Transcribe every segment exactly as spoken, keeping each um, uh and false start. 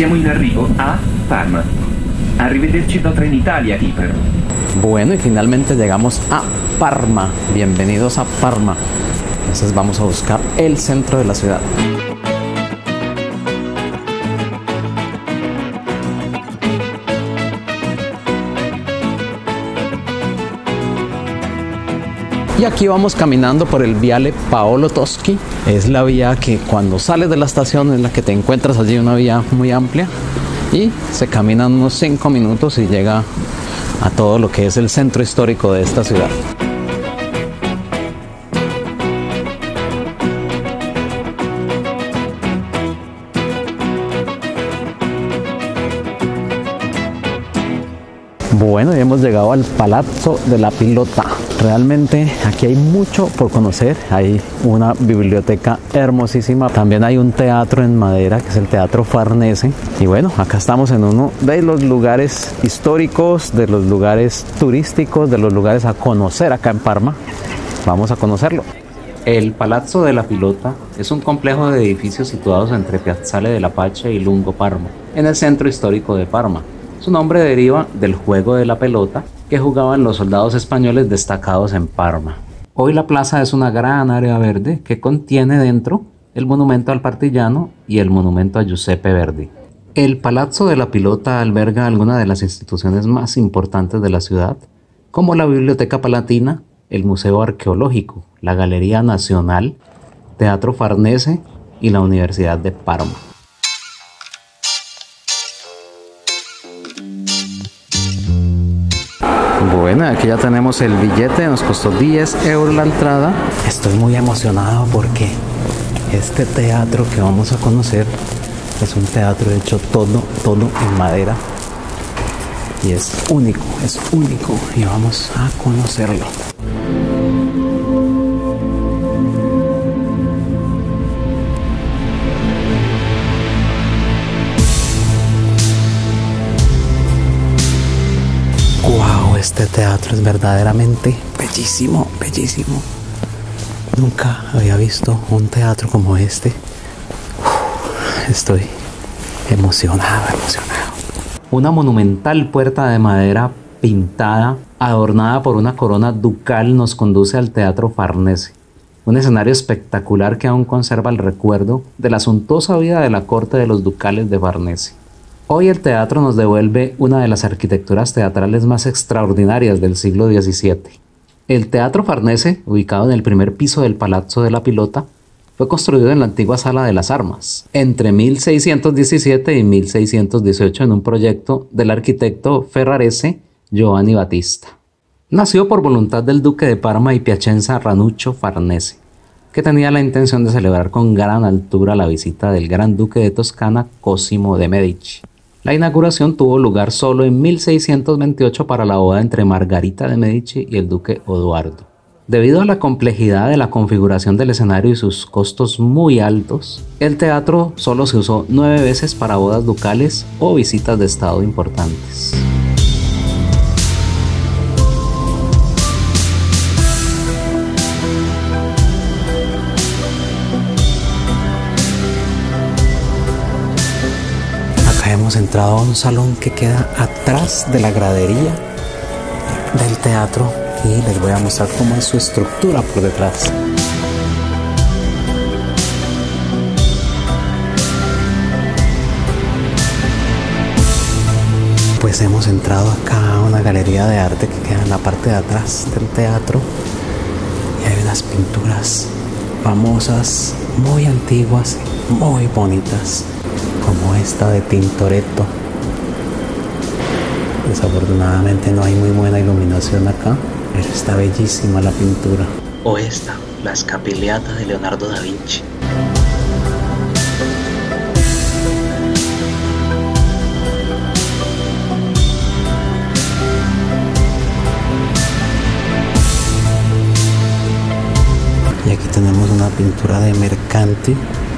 Siamo in arrivo a Parma. Arrivederci da Trenitalia, Hiper. Bueno, y finalmente llegamos a Parma. Bienvenidos a Parma. Entonces vamos a buscar el centro de la ciudad. Y aquí vamos caminando por el Viale Paolo Toschi. Es la vía que cuando sales de la estación es la que te encuentras allí, una vía muy amplia. Y se caminan unos cinco minutos y llega a todo lo que es el centro histórico de esta ciudad. Bueno, y hemos llegado al Palazzo della Pilota. Realmente aquí hay mucho por conocer. Hay una biblioteca hermosísima. También hay un teatro en madera, que es el Teatro Farnese. Y bueno, acá estamos en uno de los lugares históricos, de los lugares turísticos, de los lugares a conocer acá en Parma. Vamos a conocerlo. El Palazzo della Pilota es un complejo de edificios situados entre Piazzale della Pace y Lungo Parma, en el centro histórico de Parma. Su nombre deriva del juego de la pelota que jugaban los soldados españoles destacados en Parma. Hoy la plaza es una gran área verde que contiene dentro el monumento al Partigiano y el monumento a Giuseppe Verdi. El Palazzo della Pilota alberga algunas de las instituciones más importantes de la ciudad, como la Biblioteca Palatina, el Museo Arqueológico, la Galería Nacional, Teatro Farnese y la Universidad de Parma. Bueno, aquí ya tenemos el billete, nos costó diez euros la entrada. Estoy muy emocionado porque este teatro que vamos a conocer es un teatro hecho todo, todo en madera. Y es único, es único y vamos a conocerlo. Este teatro es verdaderamente bellísimo, bellísimo. Nunca había visto un teatro como este. Uf, estoy emocionado, emocionado. Una monumental puerta de madera pintada, adornada por una corona ducal, nos conduce al Teatro Farnese. Un escenario espectacular que aún conserva el recuerdo de la suntuosa vida de la corte de los ducales de Farnese. Hoy el teatro nos devuelve una de las arquitecturas teatrales más extraordinarias del siglo diecisiete. El Teatro Farnese, ubicado en el primer piso del Palazzo della Pilota, fue construido en la antigua Sala de las Armas, entre mil seiscientos diecisiete y mil seiscientos dieciocho en un proyecto del arquitecto ferrarese Giovanni Battista. Nació por voluntad del duque de Parma y Piacenza Ranuccio Farnese, que tenía la intención de celebrar con gran altura la visita del gran duque de Toscana Cosimo de Medici. La inauguración tuvo lugar solo en mil seiscientos veintiocho para la boda entre Margarita de Medici y el duque Odoardo. Debido a la complejidad de la configuración del escenario y sus costos muy altos, el teatro solo se usó nueve veces para bodas ducales o visitas de estado importantes. Hemos entrado a un salón que queda atrás de la gradería del teatro y les voy a mostrar cómo es su estructura por detrás. Pues hemos entrado acá a una galería de arte que queda en la parte de atrás del teatro y hay unas pinturas famosas, muy antiguas, muy bonitas, como esta de Tintoretto. Desafortunadamente no hay muy buena iluminación acá, pero está bellísima la pintura. O esta, la Scapigliata de Leonardo da Vinci. Y aquí tenemos una pintura de Mercanti,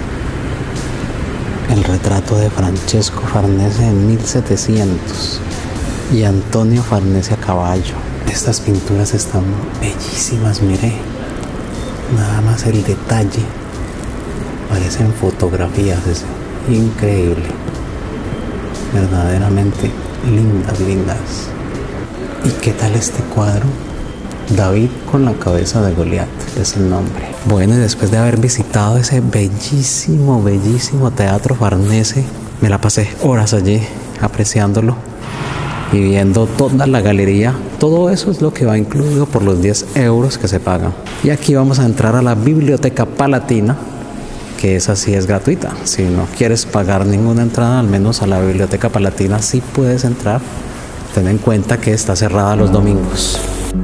el retrato de Francesco Farnese en mil setecientos y Antonio Farnese a caballo. Estas pinturas están bellísimas, mire, nada más el detalle, parecen fotografías, es increíble. verdaderamente lindas, lindas. ¿Y qué tal este cuadro? David con la cabeza de Goliat es el nombre. Bueno, y después de haber visitado ese bellísimo, bellísimo Teatro Farnese, me la pasé horas allí apreciándolo y viendo toda la galería. Todo eso es lo que va incluido por los diez euros que se pagan. Y aquí vamos a entrar a la Biblioteca Palatina, que esa sí es gratuita. Si no quieres pagar ninguna entrada, al menos a la Biblioteca Palatina sí puedes entrar. Ten en cuenta que está cerrada los domingos.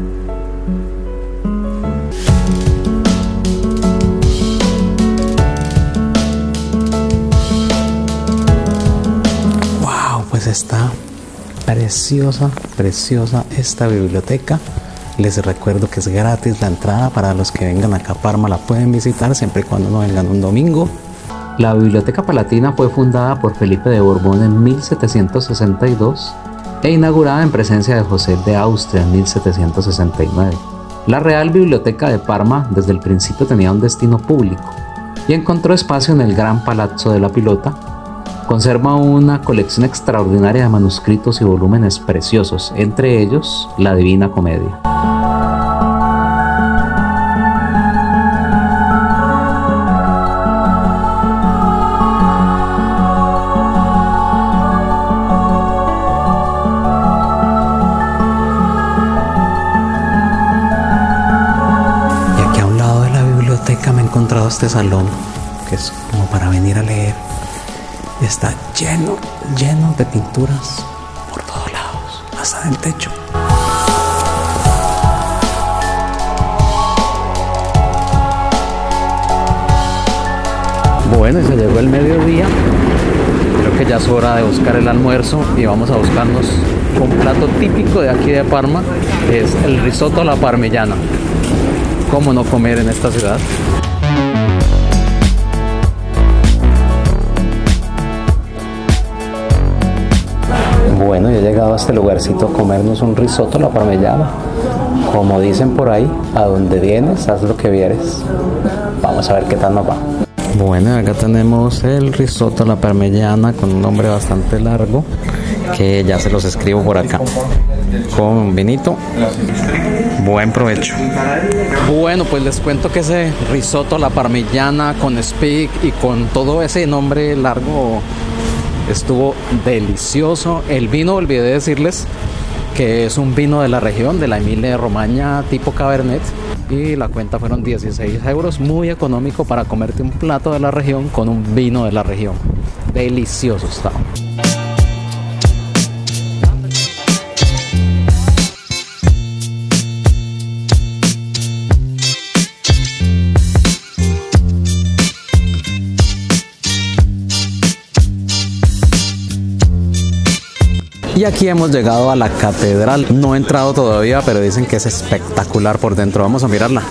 Wow, pues está preciosa, preciosa esta biblioteca. Les recuerdo que es gratis la entrada para los que vengan acá a Parma. La pueden visitar siempre y cuando no vengan un domingo. La Biblioteca Palatina fue fundada por Felipe de Borbón en mil setecientos sesenta y dos e inaugurada en presencia de José de Austria en mil setecientos sesenta y nueve. La Real Biblioteca de Parma desde el principio tenía un destino público y encontró espacio en el Gran Palazzo de la Pilota. Conserva una colección extraordinaria de manuscritos y volúmenes preciosos, entre ellos la Divina Comedia. Y aquí a un lado de la biblioteca me he encontrado este salón, que es como para venir a leer. Está lleno, lleno de pinturas por todos lados, hasta en el techo. Bueno, y se llegó el mediodía. Creo que ya es hora de buscar el almuerzo y vamos a buscarnos un plato típico de aquí de Parma, que es el risotto alla parmigiana. ¿Cómo no comer en esta ciudad? Bueno, yo he llegado a este lugarcito a comernos un risotto alla parmigiana. Como dicen por ahí, a donde vienes, haz lo que vieres. Vamos a ver qué tal nos va. Bueno, acá tenemos el risotto alla parmigiana con un nombre bastante largo, que ya se los escribo por acá. Con un vinito. Buen provecho. Bueno, pues les cuento que ese risotto alla parmigiana con speak y con todo ese nombre largo estuvo delicioso. El vino, olvidé decirles que es un vino de la región, de la Emilia-Romagna tipo Cabernet, y la cuenta fueron dieciséis euros, muy económico para comerte un plato de la región con un vino de la región. Delicioso estaba. Y aquí hemos llegado a la catedral. No he entrado todavía, pero dicen que es espectacular por dentro. Vamos a mirarla.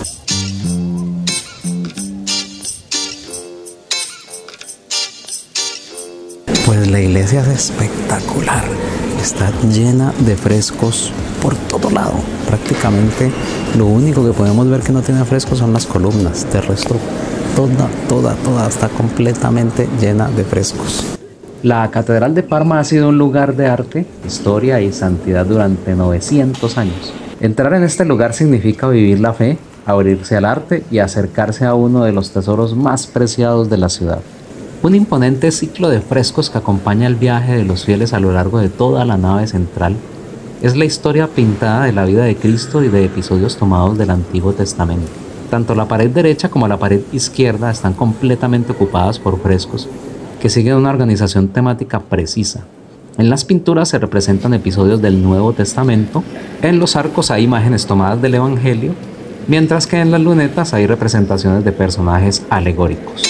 Pues la iglesia es espectacular. Está llena de frescos por todo lado. Prácticamente lo único que podemos ver que no tiene frescos son las columnas. De resto, toda, toda, toda está completamente llena de frescos. La Catedral de Parma ha sido un lugar de arte, historia y santidad durante novecientos años. Entrar en este lugar significa vivir la fe, abrirse al arte y acercarse a uno de los tesoros más preciados de la ciudad. Un imponente ciclo de frescos que acompaña el viaje de los fieles a lo largo de toda la nave central es la historia pintada de la vida de Cristo y de episodios tomados del Antiguo Testamento. Tanto la pared derecha como la pared izquierda están completamente ocupadas por frescos que siguen una organización temática precisa. En las pinturas se representan episodios del Nuevo Testamento, en los arcos hay imágenes tomadas del Evangelio, mientras que en las lunetas hay representaciones de personajes alegóricos.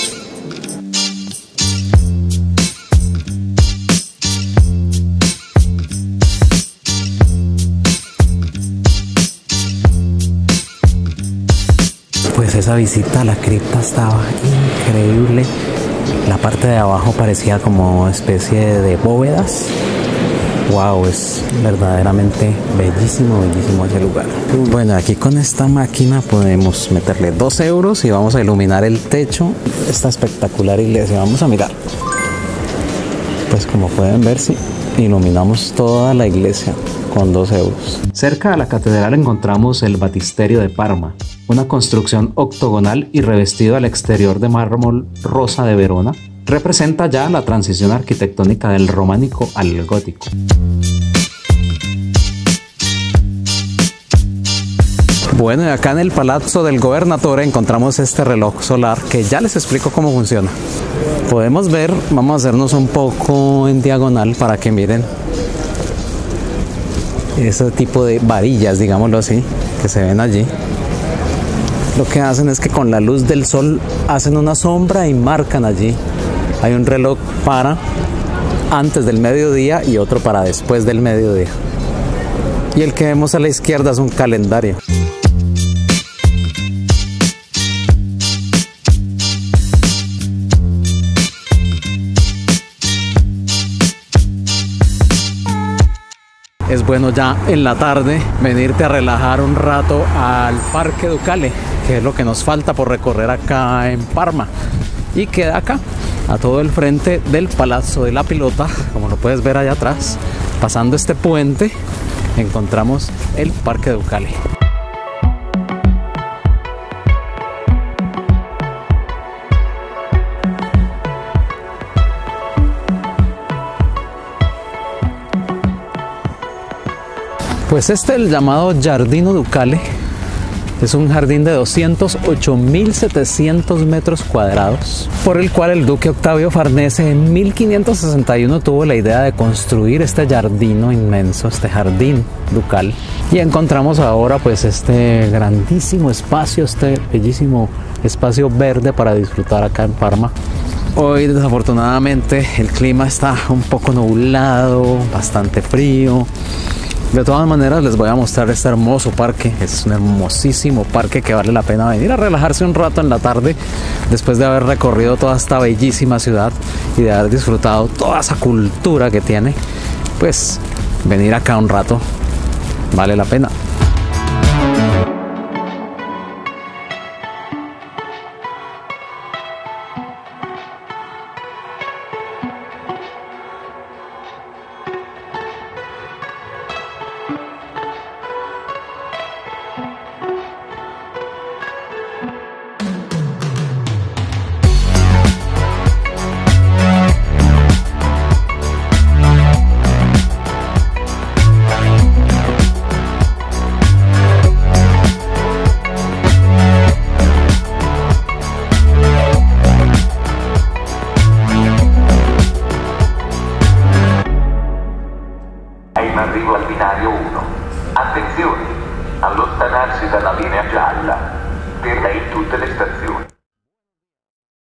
Pues esa visita a la cripta estaba increíble. La parte de abajo parecía como especie de bóvedas. Wow, es verdaderamente bellísimo, bellísimo ese lugar. Bueno, aquí con esta máquina podemos meterle dos euros y vamos a iluminar el techo de esta espectacular iglesia. Vamos a mirar. Pues como pueden ver, sí, iluminamos toda la iglesia con dos euros. Cerca de la catedral encontramos el Batisterio de Parma, una construcción octogonal y revestido al exterior de mármol rosa de Verona. Representa ya la transición arquitectónica del románico al gótico. Bueno, y acá en el Palazzo del Governatore encontramos este reloj solar que ya les explico cómo funciona. Podemos ver, vamos a hacernos un poco en diagonal para que miren ese tipo de varillas, digámoslo así, que se ven allí. Lo que hacen es que con la luz del sol hacen una sombra y marcan allí. Hay un reloj para antes del mediodía y otro para después del mediodía. Y el que vemos a la izquierda es un calendario. Es bueno ya en la tarde venirte a relajar un rato al Parque Ducale, que es lo que nos falta por recorrer acá en Parma. Y queda acá, a todo el frente del Palazzo de la Pilota, como lo puedes ver allá atrás. Pasando este puente, encontramos el Parque Ducale. Pues este, el llamado Giardino Ducale, es un jardín de doscientos ocho mil setecientos metros cuadrados, por el cual el duque Octavio Farnese en mil quinientos sesenta y uno tuvo la idea de construir este giardino inmenso, este jardín ducal. Y encontramos ahora pues este grandísimo espacio, este bellísimo espacio verde para disfrutar acá en Parma. Hoy desafortunadamente el clima está un poco nublado, bastante frío. De todas maneras les voy a mostrar este hermoso parque. Es un hermosísimo parque que vale la pena venir a relajarse un rato en la tarde después de haber recorrido toda esta bellísima ciudad y de haber disfrutado toda esa cultura que tiene. Pues venir acá un rato vale la pena. In arrivo al binario uno. Attenzione, allontanarsi dalla linea gialla. Ferma in tutte le stazioni.